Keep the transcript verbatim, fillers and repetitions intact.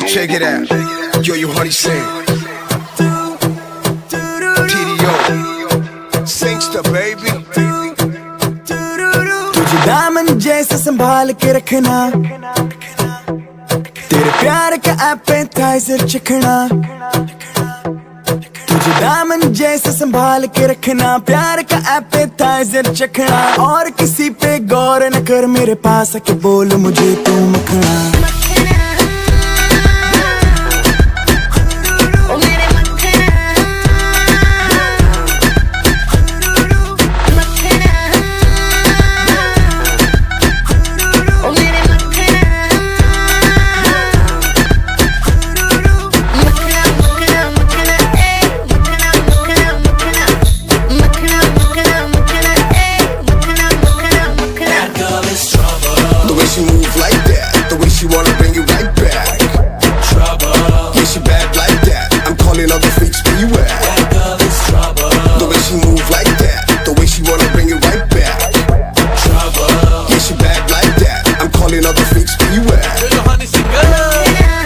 Check it out. Yo, you honey Singh. T D O. Singster, baby. तुझे दामन जैसे संभाल के रखना, तेरे प्यार का एपेटाइजर चखना। तुझे दामन जैसे संभाल के रखना, प्यार का एपेटाइजर चखना। और किसी पे गौर न कर, मेरे पास आके बोल मुझे तू मखना। She move like that, the way she wanna bring you right back. Trouble. Yeah, she bad like that. I'm calling all the freaks where you at. That girl is trouble. The way she move like that, the way she wanna bring you right back. Trouble. Yeah, she bad like that. I'm calling all the freaks where you at. You're the honey singer.